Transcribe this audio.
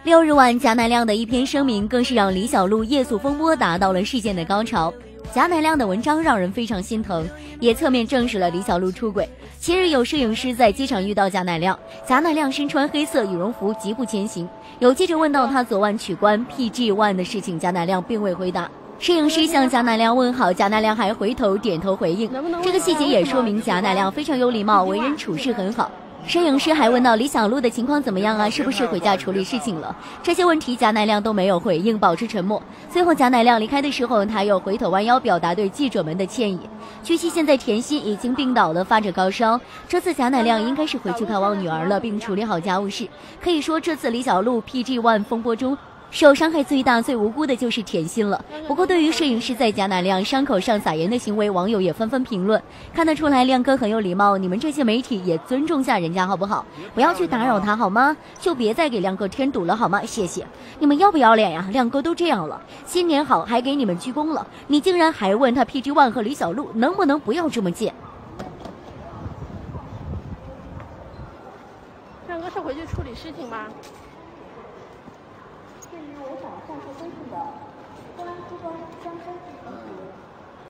6日晚，贾乃亮的一篇声明更是让李小璐夜宿风波达到了事件的高潮。贾乃亮的文章让人非常心疼，也侧面证实了李小璐出轨。7日有摄影师在机场遇到贾乃亮，贾乃亮身穿黑色羽绒服，疾步前行。有记者问到他昨晚取关 PG1 的事情，贾乃亮并未回答。摄影师向贾乃亮问好，贾乃亮还回头点头回应。这个细节也说明贾乃亮非常有礼貌，为人处事很好。摄影师还问到李小璐的情况怎么样啊，是不是回家处理事情了？这些问题贾乃亮都没有回应，保持沉默。最后贾乃亮离开的时候，他又回头弯腰表达对记者们的歉意。据悉，现在甜心已经病倒了，发着高烧。这次贾乃亮应该是回去看望女儿了，并处理好家务事。可以说，这次李小璐 PG1 风波中，受伤害最大最无辜的就是甜心了。不过对于摄影师在贾乃亮伤口上撒盐的行为，网友也纷纷评论，看得出来亮哥很有礼貌，你们这些媒体也尊重下人家好不好？不要去打扰他好吗？就别再给亮哥添堵了好吗？谢谢。你们要不要脸呀？亮哥都这样了，新年好还给你们鞠躬了，你竟然还问他 PG1 和李小璐能不能不要这么贱？ 亮哥是回去处理事情吗？ 对于违反上述规定的，公安机关将根据